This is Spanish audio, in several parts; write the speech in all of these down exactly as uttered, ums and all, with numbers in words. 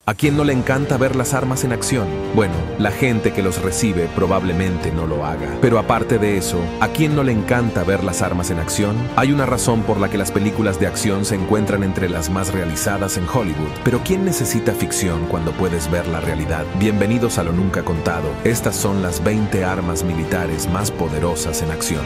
¿A quién no le encanta ver las armas en acción? Bueno, la gente que los recibe probablemente no lo haga. Pero aparte de eso, ¿a quién no le encanta ver las armas en acción? Hay una razón por la que las películas de acción se encuentran entre las más realizadas en Hollywood. Pero ¿quién necesita ficción cuando puedes ver la realidad? Bienvenidos a Lo Nunca Contado. Estas son las veinte armas militares más poderosas en acción.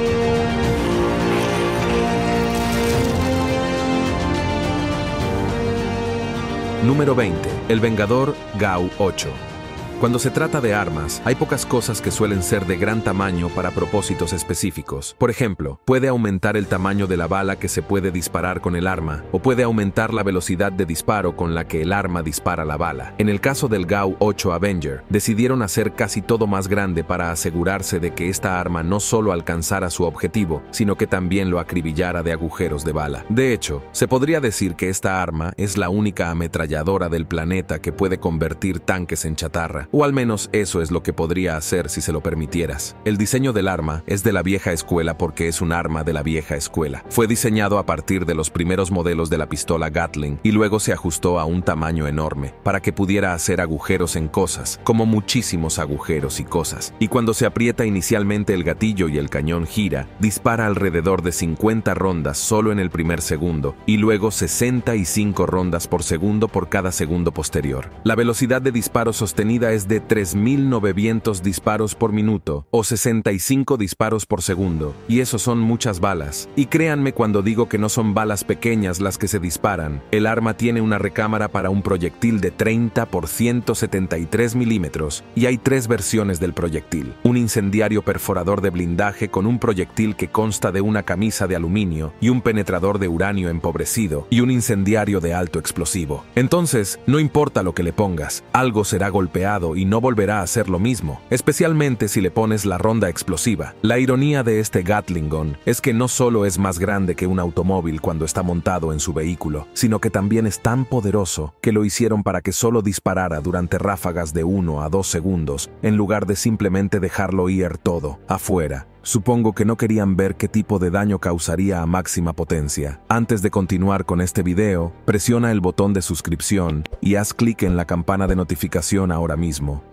Número veinte. El Vengador Gau ocho. Cuando se trata de armas, hay pocas cosas que suelen ser de gran tamaño para propósitos específicos. Por ejemplo, puede aumentar el tamaño de la bala que se puede disparar con el arma, o puede aumentar la velocidad de disparo con la que el arma dispara la bala. En el caso del Gau ocho Avenger, decidieron hacer casi todo más grande para asegurarse de que esta arma no solo alcanzara su objetivo, sino que también lo acribillara de agujeros de bala. De hecho, se podría decir que esta arma es la única ametralladora del planeta que puede convertir tanques en chatarra. O al menos eso es lo que podría hacer si se lo permitieras. El diseño del arma es de la vieja escuela porque es un arma de la vieja escuela. Fue diseñado a partir de los primeros modelos de la pistola Gatling y luego se ajustó a un tamaño enorme para que pudiera hacer agujeros en cosas, como muchísimos agujeros y cosas. Y cuando se aprieta inicialmente el gatillo y el cañón gira, dispara alrededor de cincuenta rondas solo en el primer segundo y luego sesenta y cinco rondas por segundo por cada segundo posterior. La velocidad de disparo sostenida es de tres mil novecientos disparos por minuto o sesenta y cinco disparos por segundo, y eso son muchas balas. Y créanme cuando digo que no son balas pequeñas las que se disparan. El arma tiene una recámara para un proyectil de treinta por ciento setenta y tres milímetros, y hay tres versiones del proyectil. Un incendiario perforador de blindaje con un proyectil que consta de una camisa de aluminio y un penetrador de uranio empobrecido, y un incendiario de alto explosivo. Entonces, no importa lo que le pongas, algo será golpeado y no volverá a hacer lo mismo, especialmente si le pones la ronda explosiva. La ironía de este Gatling Gun es que no solo es más grande que un automóvil cuando está montado en su vehículo, sino que también es tan poderoso que lo hicieron para que solo disparara durante ráfagas de uno a dos segundos, en lugar de simplemente dejarlo ir todo, afuera. Supongo que no querían ver qué tipo de daño causaría a máxima potencia. Antes de continuar con este video, presiona el botón de suscripción y haz clic en la campana de notificación ahora mismo.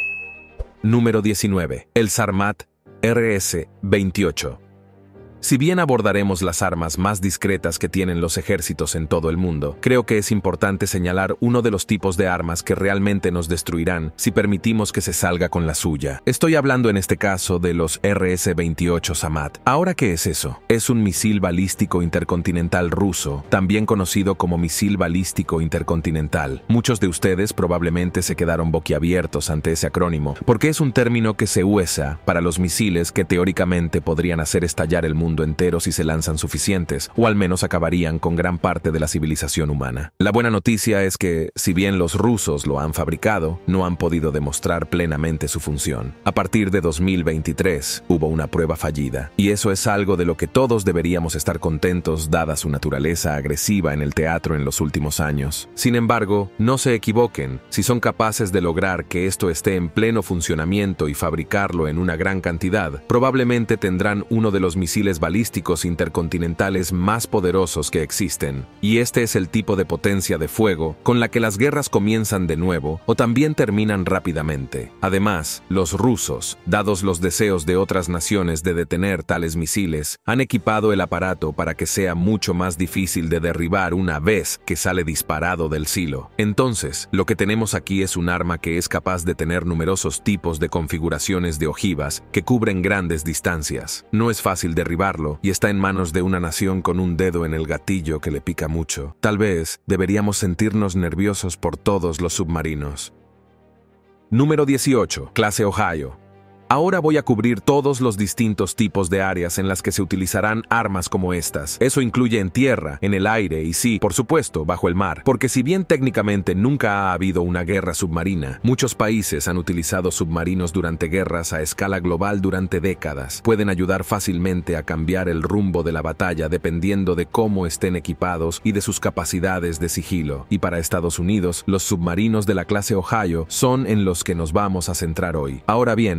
Número diecinueve. El Sarmat R S veintiocho. Si bien abordaremos las armas más discretas que tienen los ejércitos en todo el mundo, creo que es importante señalar uno de los tipos de armas que realmente nos destruirán si permitimos que se salga con la suya. Estoy hablando en este caso de los R S veintiocho Sarmat. ¿Ahora qué es eso? Es un misil balístico intercontinental ruso, también conocido como misil balístico intercontinental. Muchos de ustedes probablemente se quedaron boquiabiertos ante ese acrónimo, porque es un término que se usa para los misiles que teóricamente podrían hacer estallar el mundo entero si se lanzan suficientes, o al menos acabarían con gran parte de la civilización humana. La buena noticia es que, si bien los rusos lo han fabricado, no han podido demostrar plenamente su función. A partir de dos mil veintitrés hubo una prueba fallida, y eso es algo de lo que todos deberíamos estar contentos dada su naturaleza agresiva en el teatro en los últimos años. Sin embargo, no se equivoquen, si son capaces de lograr que esto esté en pleno funcionamiento y fabricarlo en una gran cantidad, probablemente tendrán uno de los misiles balísticos intercontinentales más poderosos que existen. Y este es el tipo de potencia de fuego con la que las guerras comienzan de nuevo o también terminan rápidamente. Además, los rusos, dados los deseos de otras naciones de detener tales misiles, han equipado el aparato para que sea mucho más difícil de derribar una vez que sale disparado del silo. Entonces, lo que tenemos aquí es un arma que es capaz de tener numerosos tipos de configuraciones de ojivas que cubren grandes distancias. No es fácil derribar y está en manos de una nación con un dedo en el gatillo que le pica mucho. Tal vez deberíamos sentirnos nerviosos por todos los submarinos. Número dieciocho. Clase Ohio. Ahora voy a cubrir todos los distintos tipos de áreas en las que se utilizarán armas como estas. Eso incluye en tierra, en el aire y sí, por supuesto, bajo el mar. Porque si bien técnicamente nunca ha habido una guerra submarina, muchos países han utilizado submarinos durante guerras a escala global durante décadas. Pueden ayudar fácilmente a cambiar el rumbo de la batalla dependiendo de cómo estén equipados y de sus capacidades de sigilo. Y para Estados Unidos, los submarinos de la clase Ohio son en los que nos vamos a centrar hoy. Ahora bien, técnicamente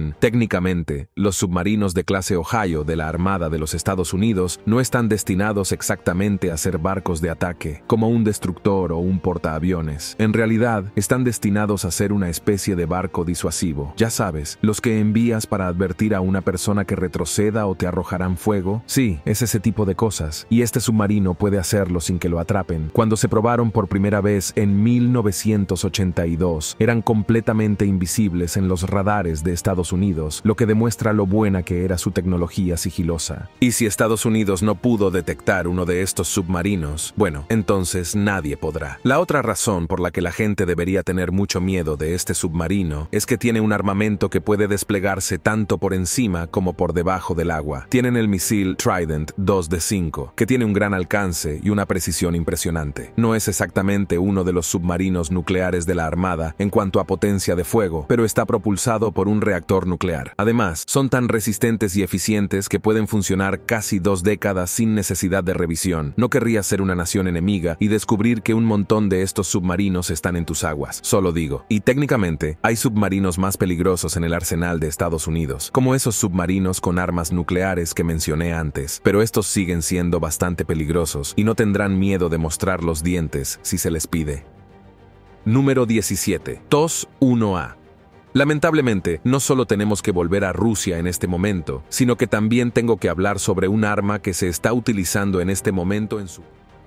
Irónicamente, los submarinos de clase Ohio de la Armada de los Estados Unidos no están destinados exactamente a ser barcos de ataque, como un destructor o un portaaviones. En realidad, están destinados a ser una especie de barco disuasivo. Ya sabes, los que envías para advertir a una persona que retroceda o te arrojarán fuego. Sí, es ese tipo de cosas. Y este submarino puede hacerlo sin que lo atrapen. Cuando se probaron por primera vez en mil novecientos ochenta y dos, eran completamente invisibles en los radares de Estados Unidos, lo que demuestra lo buena que era su tecnología sigilosa. Y si Estados Unidos no pudo detectar uno de estos submarinos, bueno, entonces nadie podrá. La otra razón por la que la gente debería tener mucho miedo de este submarino es que tiene un armamento que puede desplegarse tanto por encima como por debajo del agua. Tienen el misil Trident dos de cinco, que tiene un gran alcance y una precisión impresionante. No es exactamente uno de los submarinos nucleares de la Armada en cuanto a potencia de fuego, pero está propulsado por un reactor nuclear. Además, son tan resistentes y eficientes que pueden funcionar casi dos décadas sin necesidad de revisión. No querrías ser una nación enemiga y descubrir que un montón de estos submarinos están en tus aguas. Solo digo. Y técnicamente, hay submarinos más peligrosos en el arsenal de Estados Unidos, como esos submarinos con armas nucleares que mencioné antes, pero estos siguen siendo bastante peligrosos y no tendrán miedo de mostrar los dientes si se les pide. Número diecisiete. T O S uno A. Lamentablemente, no solo tenemos que volver a Rusia en este momento, sino que también tengo que hablar sobre un arma que se está utilizando en este momento en su...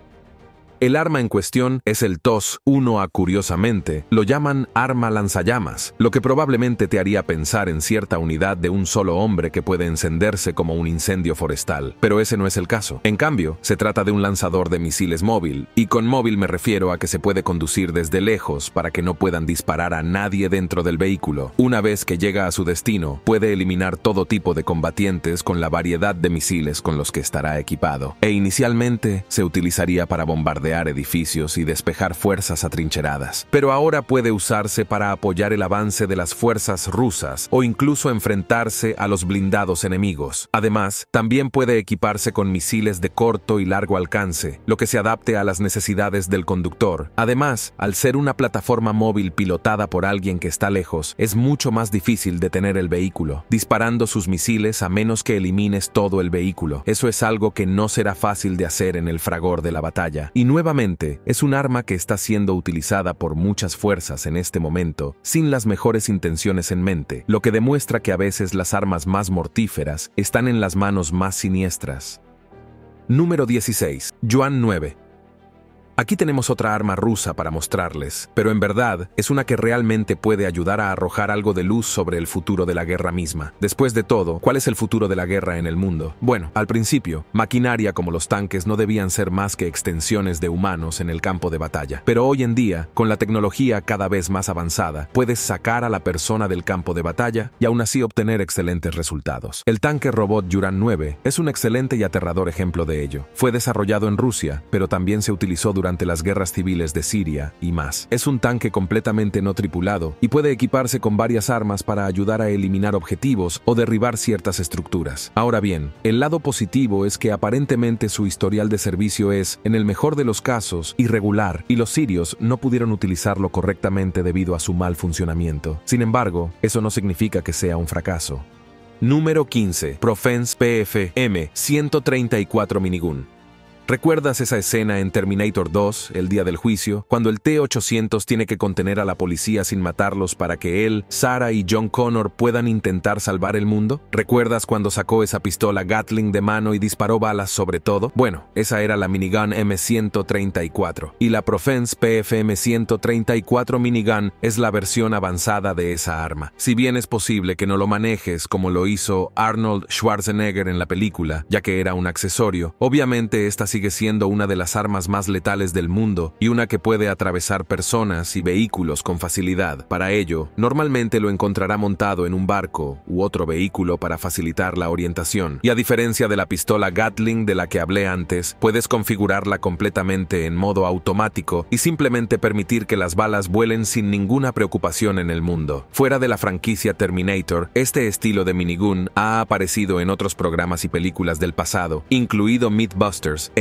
El arma en cuestión es el T O S uno A. Curiosamente, lo llaman arma lanzallamas, lo que probablemente te haría pensar en cierta unidad de un solo hombre que puede encenderse como un incendio forestal, pero ese no es el caso. En cambio, se trata de un lanzador de misiles móvil, y con móvil me refiero a que se puede conducir desde lejos para que no puedan disparar a nadie dentro del vehículo. Una vez que llega a su destino, puede eliminar todo tipo de combatientes con la variedad de misiles con los que estará equipado, e inicialmente se utilizaría para bombardear edificios y despejar fuerzas atrincheradas. Pero ahora puede usarse para apoyar el avance de las fuerzas rusas o incluso enfrentarse a los blindados enemigos. Además, también puede equiparse con misiles de corto y largo alcance, lo que se adapte a las necesidades del conductor. Además, al ser una plataforma móvil pilotada por alguien que está lejos, es mucho más difícil detener el vehículo, disparando sus misiles a menos que elimines todo el vehículo. Eso es algo que no será fácil de hacer en el fragor de la batalla. Y nuevamente, es un arma que está siendo utilizada por muchas fuerzas en este momento, sin las mejores intenciones en mente, lo que demuestra que a veces las armas más mortíferas están en las manos más siniestras. Número dieciséis. Yuan nueve. Aquí tenemos otra arma rusa para mostrarles, pero en verdad es una que realmente puede ayudar a arrojar algo de luz sobre el futuro de la guerra misma. Después de todo, ¿cuál es el futuro de la guerra en el mundo? Bueno, al principio, maquinaria como los tanques no debían ser más que extensiones de humanos en el campo de batalla. Pero hoy en día, con la tecnología cada vez más avanzada, puedes sacar a la persona del campo de batalla y aún así obtener excelentes resultados. El tanque robot Yuran nueve es un excelente y aterrador ejemplo de ello. Fue desarrollado en Rusia, pero también se utilizó durante durante las guerras civiles de Siria y más. Es un tanque completamente no tripulado y puede equiparse con varias armas para ayudar a eliminar objetivos o derribar ciertas estructuras. Ahora bien, el lado positivo es que aparentemente su historial de servicio es, en el mejor de los casos, irregular, y los sirios no pudieron utilizarlo correctamente debido a su mal funcionamiento. Sin embargo, eso no significa que sea un fracaso. Número quince. Profense P F M ciento treinta y cuatro Minigun. ¿Recuerdas esa escena en Terminator dos, el día del juicio, cuando el T ochocientos tiene que contener a la policía sin matarlos para que él, Sarah y John Connor puedan intentar salvar el mundo? ¿Recuerdas cuando sacó esa pistola Gatling de mano y disparó balas sobre todo? Bueno, esa era la Minigun M ciento treinta y cuatro, y la Profense P F M ciento treinta y cuatro Minigun es la versión avanzada de esa arma. Si bien es posible que no lo manejes como lo hizo Arnold Schwarzenegger en la película, ya que era un accesorio, obviamente esta sigue siendo una de las armas más letales del mundo y una que puede atravesar personas y vehículos con facilidad. Para ello, normalmente lo encontrará montado en un barco u otro vehículo para facilitar la orientación. Y a diferencia de la pistola Gatling de la que hablé antes, puedes configurarla completamente en modo automático y simplemente permitir que las balas vuelen sin ninguna preocupación en el mundo. Fuera de la franquicia Terminator, este estilo de minigun ha aparecido en otros programas y películas del pasado, incluido Mythbusters, en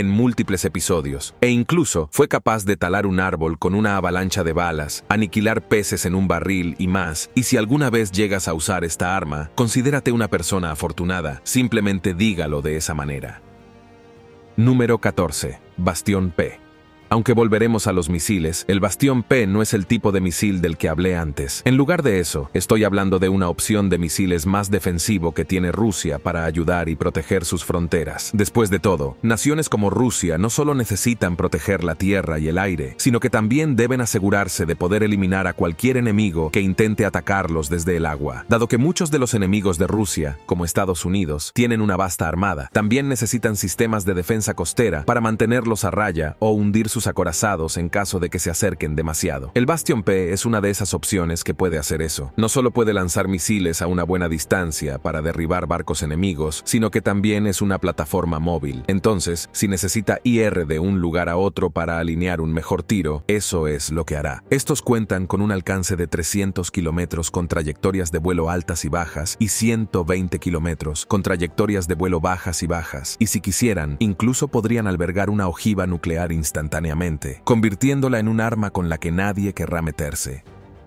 en múltiples episodios, e incluso fue capaz de talar un árbol con una avalancha de balas, aniquilar peces en un barril y más. Y si alguna vez llegas a usar esta arma, considérate una persona afortunada, simplemente dígalo de esa manera. Número catorce. Bastión P. Aunque volveremos a los misiles, el Bastión P no es el tipo de misil del que hablé antes. En lugar de eso, estoy hablando de una opción de misiles más defensivo que tiene Rusia para ayudar y proteger sus fronteras. Después de todo, naciones como Rusia no solo necesitan proteger la tierra y el aire, sino que también deben asegurarse de poder eliminar a cualquier enemigo que intente atacarlos desde el agua. Dado que muchos de los enemigos de Rusia, como Estados Unidos, tienen una vasta armada, también necesitan sistemas de defensa costera para mantenerlos a raya o hundir sus acorazados en caso de que se acerquen demasiado. El Bastión P es una de esas opciones que puede hacer eso. No solo puede lanzar misiles a una buena distancia para derribar barcos enemigos, sino que también es una plataforma móvil. Entonces, si necesita ir de un lugar a otro para alinear un mejor tiro, eso es lo que hará. Estos cuentan con un alcance de trescientos kilómetros con trayectorias de vuelo altas y bajas y ciento veinte kilómetros con trayectorias de vuelo bajas y bajas. Y si quisieran, incluso podrían albergar una ojiva nuclear instantánea, convirtiéndola en un arma con la que nadie querrá meterse.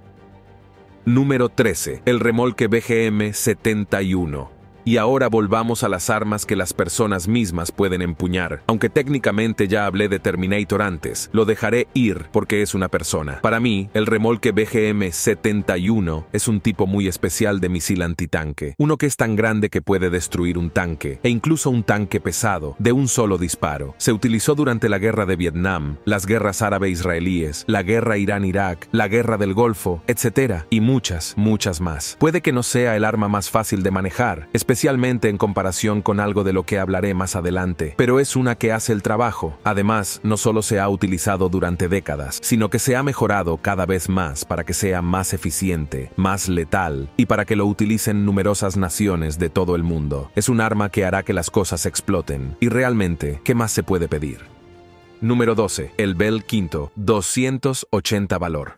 Número trece. El remolque B G M setenta y uno. Y ahora volvamos a las armas que las personas mismas pueden empuñar. Aunque técnicamente ya hablé de Terminator antes, lo dejaré ir porque es una persona. Para mí, el remolque B G M setenta y uno es un tipo muy especial de misil antitanque. Uno que es tan grande que puede destruir un tanque, e incluso un tanque pesado, de un solo disparo. Se utilizó durante la guerra de Vietnam, las guerras árabe-israelíes, la guerra Irán-Irak, la guerra del Golfo, etcétera, y muchas, muchas más. Puede que no sea el arma más fácil de manejar, especialmente en comparación con algo de lo que hablaré más adelante, pero es una que hace el trabajo. Además, no solo se ha utilizado durante décadas, sino que se ha mejorado cada vez más para que sea más eficiente, más letal, y para que lo utilicen numerosas naciones de todo el mundo. Es un arma que hará que las cosas exploten, y realmente, ¿qué más se puede pedir? Número doce. El Bell Quinto, doscientos ochenta valor.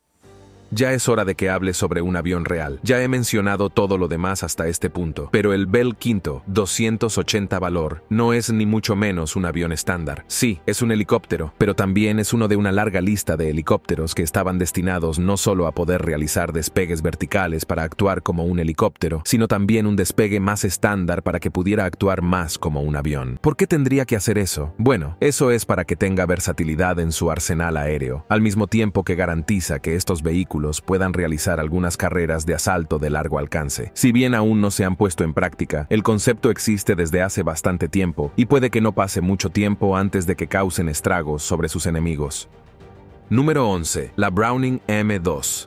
Ya es hora de que hable sobre un avión real. Ya he mencionado todo lo demás hasta este punto, pero el Bell Quinto, doscientos ochenta valor, no es ni mucho menos un avión estándar. Sí, es un helicóptero, pero también es uno de una larga lista de helicópteros que estaban destinados no solo a poder realizar despegues verticales para actuar como un helicóptero, sino también un despegue más estándar para que pudiera actuar más como un avión. ¿Por qué tendría que hacer eso? Bueno, eso es para que tenga versatilidad en su arsenal aéreo, al mismo tiempo que garantiza que estos vehículos puedan realizar algunas carreras de asalto de largo alcance. Si bien aún no se han puesto en práctica, el concepto existe desde hace bastante tiempo y puede que no pase mucho tiempo antes de que causen estragos sobre sus enemigos. Número once. La Browning M dos.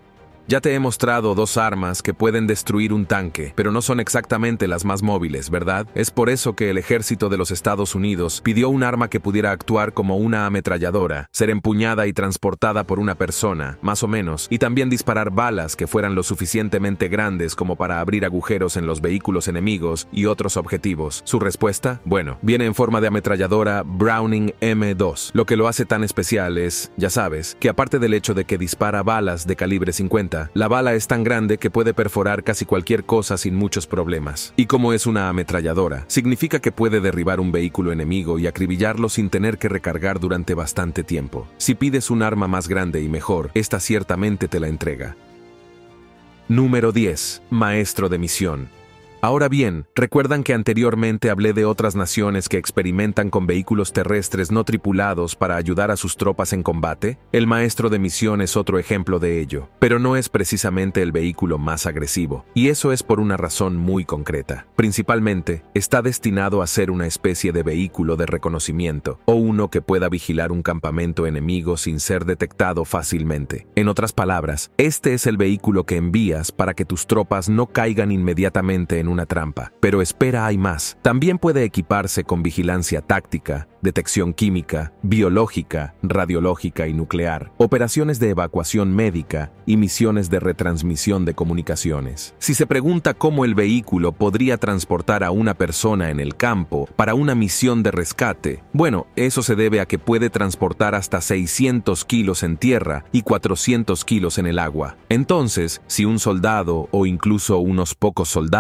Ya te he mostrado dos armas que pueden destruir un tanque, pero no son exactamente las más móviles, ¿verdad? Es por eso que el ejército de los Estados Unidos pidió un arma que pudiera actuar como una ametralladora, ser empuñada y transportada por una persona, más o menos, y también disparar balas que fueran lo suficientemente grandes como para abrir agujeros en los vehículos enemigos y otros objetivos. ¿Su respuesta? Bueno, viene en forma de ametralladora Browning M dos. Lo que lo hace tan especial es, ya sabes, que aparte del hecho de que dispara balas de calibre cincuenta, la bala es tan grande que puede perforar casi cualquier cosa sin muchos problemas. Y como es una ametralladora, significa que puede derribar un vehículo enemigo y acribillarlo sin tener que recargar durante bastante tiempo. Si pides un arma más grande y mejor, esta ciertamente te la entrega. Número diez. Maestro de misión. Ahora bien, ¿recuerdan que anteriormente hablé de otras naciones que experimentan con vehículos terrestres no tripulados para ayudar a sus tropas en combate? El maestro de misión es otro ejemplo de ello, pero no es precisamente el vehículo más agresivo, y eso es por una razón muy concreta. Principalmente, está destinado a ser una especie de vehículo de reconocimiento, o uno que pueda vigilar un campamento enemigo sin ser detectado fácilmente. En otras palabras, este es el vehículo que envías para que tus tropas no caigan inmediatamente en un una trampa. Pero espera, hay más. También puede equiparse con vigilancia táctica, detección química, biológica, radiológica y nuclear, operaciones de evacuación médica y misiones de retransmisión de comunicaciones. Si se pregunta cómo el vehículo podría transportar a una persona en el campo para una misión de rescate, bueno, eso se debe a que puede transportar hasta seiscientos kilos en tierra y cuatrocientos kilos en el agua. Entonces, si un soldado o incluso unos pocos soldados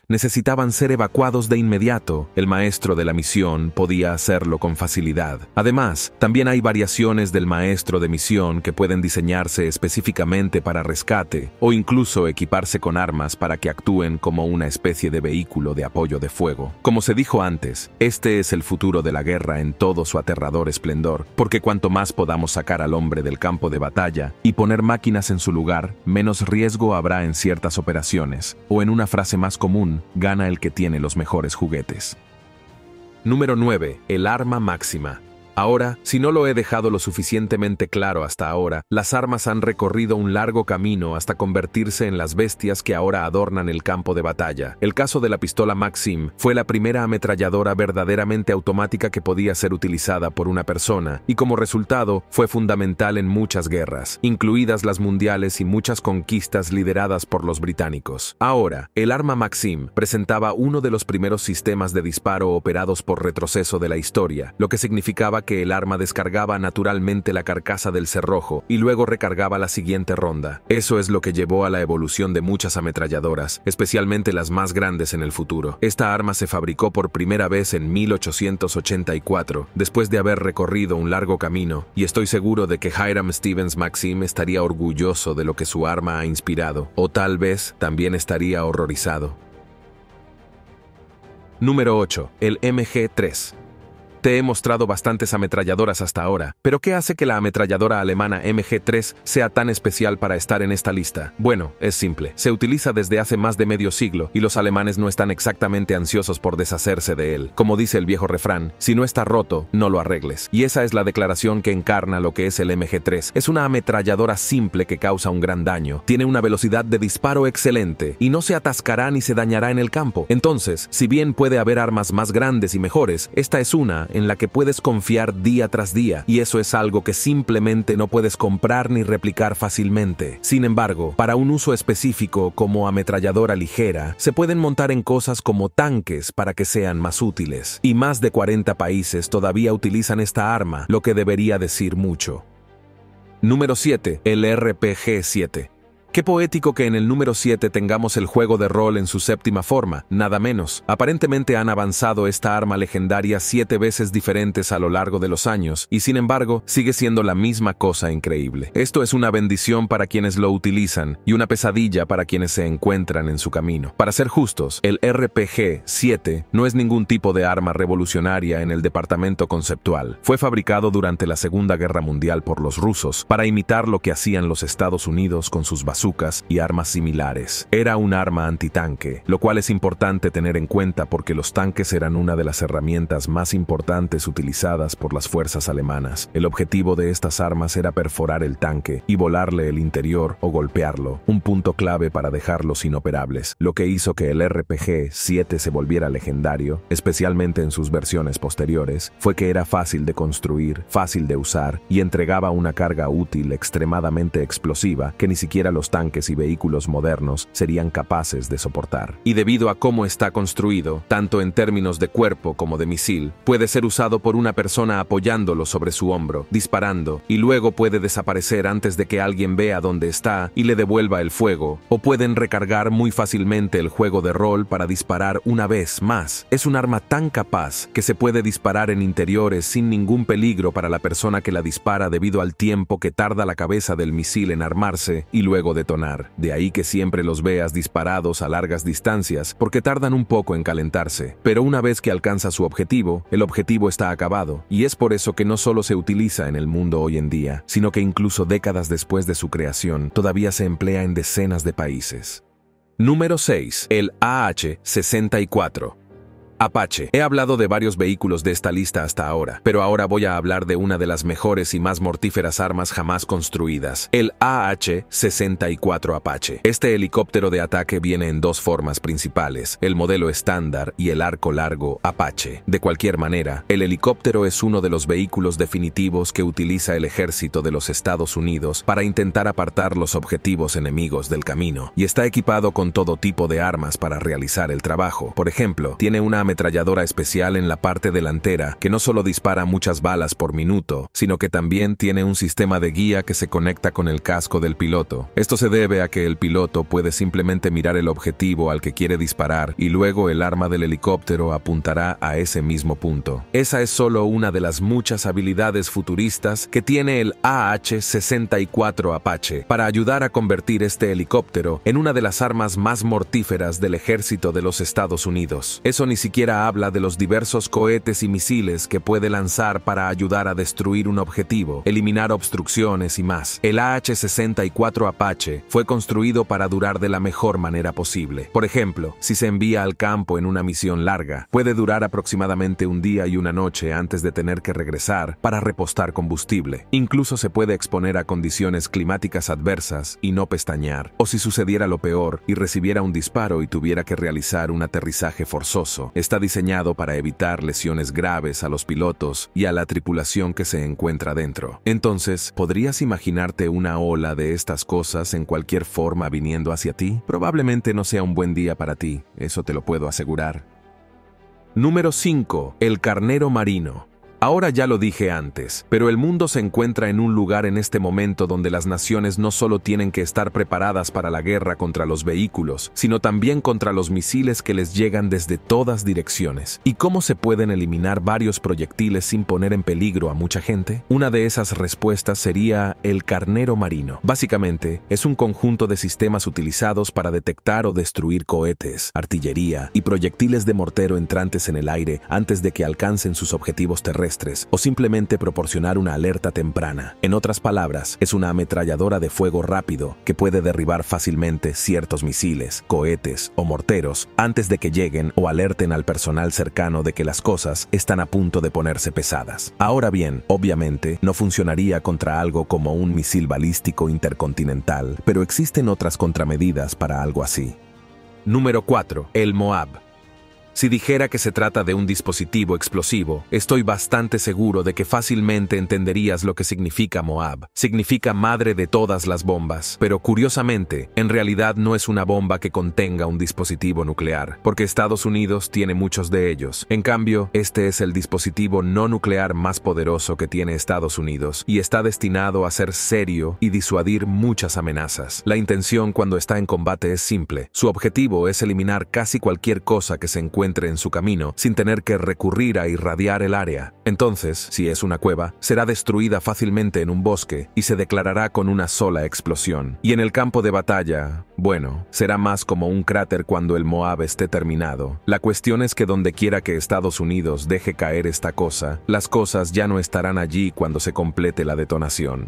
necesitaban ser evacuados de inmediato, el maestro de la misión podía hacerlo con facilidad. Además, también hay variaciones del maestro de misión que pueden diseñarse específicamente para rescate o incluso equiparse con armas para que actúen como una especie de vehículo de apoyo de fuego. Como se dijo antes, este es el futuro de la guerra en todo su aterrador esplendor, porque cuanto más podamos sacar al hombre del campo de batalla y poner máquinas en su lugar, menos riesgo habrá en ciertas operaciones, o en una frase más común, gana el que tiene los mejores juguetes. Número nueve. El arma máxima. Ahora, si no lo he dejado lo suficientemente claro hasta ahora, las armas han recorrido un largo camino hasta convertirse en las bestias que ahora adornan el campo de batalla. El caso de la pistola Maxim fue la primera ametralladora verdaderamente automática que podía ser utilizada por una persona, y como resultado fue fundamental en muchas guerras, incluidas las mundiales y muchas conquistas lideradas por los británicos. Ahora, el arma Maxim presentaba uno de los primeros sistemas de disparo operados por retroceso de la historia, lo que significaba que el arma descargaba naturalmente la carcasa del cerrojo y luego recargaba la siguiente ronda. Eso es lo que llevó a la evolución de muchas ametralladoras, especialmente las más grandes en el futuro. Esta arma se fabricó por primera vez en mil ochocientos ochenta y cuatro, después de haber recorrido un largo camino, y estoy seguro de que Hiram Stevens Maxim estaría orgulloso de lo que su arma ha inspirado, o tal vez también estaría horrorizado. Número ocho. El M G tres. Te he mostrado bastantes ametralladoras hasta ahora, pero ¿qué hace que la ametralladora alemana M G tres sea tan especial para estar en esta lista? Bueno, es simple. Se utiliza desde hace más de medio siglo y los alemanes no están exactamente ansiosos por deshacerse de él. Como dice el viejo refrán, si no está roto, no lo arregles. Y esa es la declaración que encarna lo que es el M G tres. Es una ametralladora simple que causa un gran daño. Tiene una velocidad de disparo excelente y no se atascará ni se dañará en el campo. Entonces, si bien puede haber armas más grandes y mejores, esta es una en la que puedes confiar día tras día, y eso es algo que simplemente no puedes comprar ni replicar fácilmente. Sin embargo, para un uso específico como ametralladora ligera, se pueden montar en cosas como tanques para que sean más útiles, y más de cuarenta países todavía utilizan esta arma, lo que debería decir mucho. Número siete. El R P G siete. Qué poético que en el número siete tengamos el juego de rol en su séptima forma, nada menos. Aparentemente han avanzado esta arma legendaria siete veces diferentes a lo largo de los años, y sin embargo, sigue siendo la misma cosa increíble. Esto es una bendición para quienes lo utilizan, y una pesadilla para quienes se encuentran en su camino. Para ser justos, el R P G siete no es ningún tipo de arma revolucionaria en el departamento conceptual. Fue fabricado durante la Segunda Guerra Mundial por los rusos, para imitar lo que hacían los Estados Unidos con sus bazookas y armas similares. Era un arma antitanque, lo cual es importante tener en cuenta porque los tanques eran una de las herramientas más importantes utilizadas por las fuerzas alemanas. El objetivo de estas armas era perforar el tanque y volarle el interior o golpearlo, un punto clave para dejarlos inoperables, lo que hizo que el R P G siete se volviera legendario, especialmente en sus versiones posteriores, fue que era fácil de construir, fácil de usar y entregaba una carga útil extremadamente explosiva que ni siquiera los tanques y vehículos modernos serían capaces de soportar. Y debido a cómo está construido, tanto en términos de cuerpo como de misil, puede ser usado por una persona apoyándolo sobre su hombro, disparando, y luego puede desaparecer antes de que alguien vea dónde está y le devuelva el fuego, o pueden recargar muy fácilmente el juego de rol para disparar una vez más. Es un arma tan capaz que se puede disparar en interiores sin ningún peligro para la persona que la dispara debido al tiempo que tarda la cabeza del misil en armarse y luego de detonar. De ahí que siempre los veas disparados a largas distancias, porque tardan un poco en calentarse. Pero una vez que alcanza su objetivo, el objetivo está acabado, y es por eso que no solo se utiliza en el mundo hoy en día, sino que incluso décadas después de su creación, todavía se emplea en decenas de países. Número seis. El A H sesenta y cuatro. Apache. He hablado de varios vehículos de esta lista hasta ahora, pero ahora voy a hablar de una de las mejores y más mortíferas armas jamás construidas, el A H sesenta y cuatro Apache. Este helicóptero de ataque viene en dos formas principales, el modelo estándar y el arco largo Apache. De cualquier manera, el helicóptero es uno de los vehículos definitivos que utiliza el ejército de los Estados Unidos para intentar apartar los objetivos enemigos del camino, y está equipado con todo tipo de armas para realizar el trabajo. Por ejemplo, tiene una ametralladora especial en la parte delantera que no solo dispara muchas balas por minuto, sino que también tiene un sistema de guía que se conecta con el casco del piloto. Esto se debe a que el piloto puede simplemente mirar el objetivo al que quiere disparar y luego el arma del helicóptero apuntará a ese mismo punto. Esa es solo una de las muchas habilidades futuristas que tiene el A H sesenta y cuatro Apache para ayudar a convertir este helicóptero en una de las armas más mortíferas del ejército de los Estados Unidos. Eso ni siquiera habla de los diversos cohetes y misiles que puede lanzar para ayudar a destruir un objetivo, eliminar obstrucciones y más. El A H sesenta y cuatro Apache fue construido para durar de la mejor manera posible. Por ejemplo, si se envía al campo en una misión larga, puede durar aproximadamente un día y una noche antes de tener que regresar para repostar combustible. Incluso se puede exponer a condiciones climáticas adversas y no pestañear. O si sucediera lo peor y recibiera un disparo y tuviera que realizar un aterrizaje forzoso, está diseñado para evitar lesiones graves a los pilotos y a la tripulación que se encuentra dentro. Entonces, ¿podrías imaginarte una ola de estas cosas en cualquier forma viniendo hacia ti? Probablemente no sea un buen día para ti, eso te lo puedo asegurar. Número cinco. El carnero marino. Ahora ya lo dije antes, pero el mundo se encuentra en un lugar en este momento donde las naciones no solo tienen que estar preparadas para la guerra contra los vehículos, sino también contra los misiles que les llegan desde todas direcciones. ¿Y cómo se pueden eliminar varios proyectiles sin poner en peligro a mucha gente? Una de esas respuestas sería el carnero marino. Básicamente, es un conjunto de sistemas utilizados para detectar o destruir cohetes, artillería y proyectiles de mortero entrantes en el aire antes de que alcancen sus objetivos terrestres, o simplemente proporcionar una alerta temprana. En otras palabras, es una ametralladora de fuego rápido que puede derribar fácilmente ciertos misiles, cohetes o morteros antes de que lleguen o alerten al personal cercano de que las cosas están a punto de ponerse pesadas. Ahora bien, obviamente, no funcionaría contra algo como un misil balístico intercontinental, pero existen otras contramedidas para algo así. Número cuatro. El MOAB. Si dijera que se trata de un dispositivo explosivo, estoy bastante seguro de que fácilmente entenderías lo que significa MOAB. Significa madre de todas las bombas, pero curiosamente, en realidad no es una bomba que contenga un dispositivo nuclear, porque Estados Unidos tiene muchos de ellos. En cambio, este es el dispositivo no nuclear más poderoso que tiene Estados Unidos, y está destinado a ser serio y disuadir muchas amenazas. La intención cuando está en combate es simple. Su objetivo es eliminar casi cualquier cosa que se encuentre en su camino sin tener que recurrir a irradiar el área. Entonces, si es una cueva, será destruida fácilmente en un bosque y se declarará con una sola explosión. Y en el campo de batalla, bueno, será más como un cráter cuando el MOAB esté terminado. La cuestión es que donde quiera que Estados Unidos deje caer esta cosa, las cosas ya no estarán allí cuando se complete la detonación.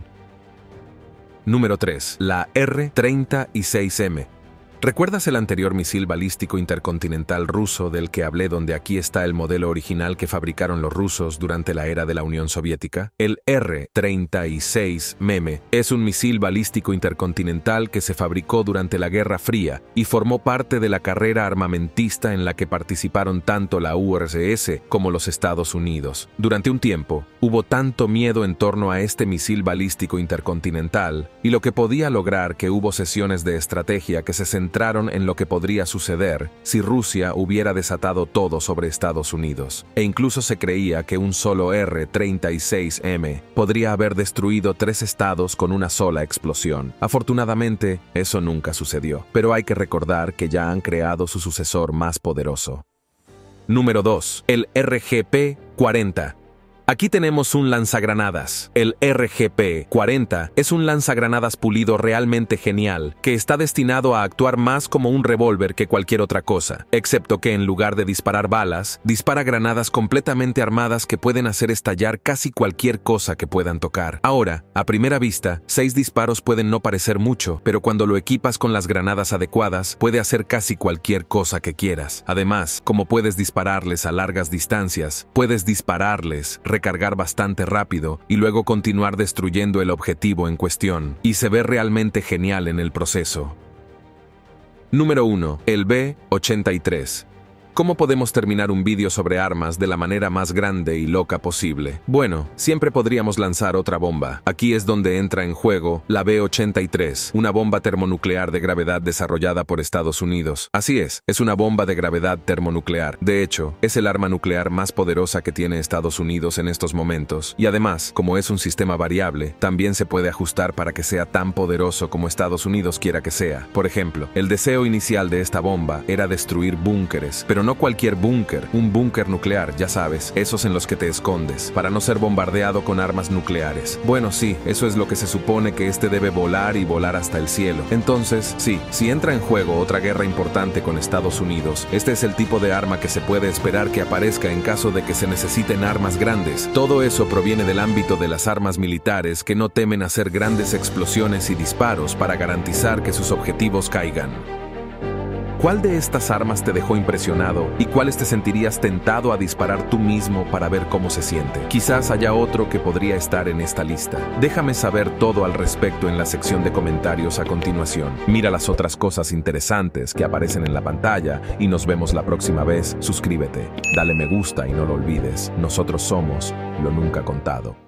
Número tres. La R treinta y seis M. ¿Recuerdas el anterior misil balístico intercontinental ruso del que hablé, donde aquí está el modelo original que fabricaron los rusos durante la era de la Unión Soviética? El R treinta y seis M es un misil balístico intercontinental que se fabricó durante la Guerra Fría y formó parte de la carrera armamentista en la que participaron tanto la U R S S como los Estados Unidos. Durante un tiempo, hubo tanto miedo en torno a este misil balístico intercontinental y lo que podía lograr que hubo sesiones de estrategia que se centraron entraron en lo que podría suceder si Rusia hubiera desatado todo sobre Estados Unidos. E incluso se creía que un solo R treinta y seis M podría haber destruido tres estados con una sola explosión. Afortunadamente, eso nunca sucedió, pero hay que recordar que ya han creado su sucesor más poderoso. Número dos. El R G P cuarenta. Aquí tenemos un lanzagranadas. El R G P cuarenta es un lanzagranadas pulido realmente genial, que está destinado a actuar más como un revólver que cualquier otra cosa, excepto que en lugar de disparar balas, dispara granadas completamente armadas que pueden hacer estallar casi cualquier cosa que puedan tocar. Ahora, a primera vista, seis disparos pueden no parecer mucho, pero cuando lo equipas con las granadas adecuadas, puede hacer casi cualquier cosa que quieras. Además, como puedes dispararles a largas distancias, puedes dispararles, recargar bastante rápido y luego continuar destruyendo el objetivo en cuestión, y se ve realmente genial en el proceso. Número uno. El B ochenta y tres. ¿Cómo podemos terminar un vídeo sobre armas de la manera más grande y loca posible? Bueno, siempre podríamos lanzar otra bomba. Aquí es donde entra en juego la B ochenta y tres, una bomba termonuclear de gravedad desarrollada por Estados Unidos. Así es, es una bomba de gravedad termonuclear. De hecho, es el arma nuclear más poderosa que tiene Estados Unidos en estos momentos. Y además, como es un sistema variable, también se puede ajustar para que sea tan poderoso como Estados Unidos quiera que sea. Por ejemplo, el deseo inicial de esta bomba era destruir búnkeres, pero no cualquier búnker, un búnker nuclear, ya sabes, esos en los que te escondes, para no ser bombardeado con armas nucleares. Bueno, sí, eso es lo que se supone que este debe volar y volar hasta el cielo. Entonces, sí, si entra en juego otra guerra importante con Estados Unidos, este es el tipo de arma que se puede esperar que aparezca en caso de que se necesiten armas grandes. Todo eso proviene del ámbito de las armas militares que no temen hacer grandes explosiones y disparos para garantizar que sus objetivos caigan. ¿Cuál de estas armas te dejó impresionado y cuáles te sentirías tentado a disparar tú mismo para ver cómo se siente? Quizás haya otro que podría estar en esta lista. Déjame saber todo al respecto en la sección de comentarios a continuación. Mira las otras cosas interesantes que aparecen en la pantalla y nos vemos la próxima vez. Suscríbete, dale me gusta y no lo olvides. Nosotros somos Lo Nunca Contado.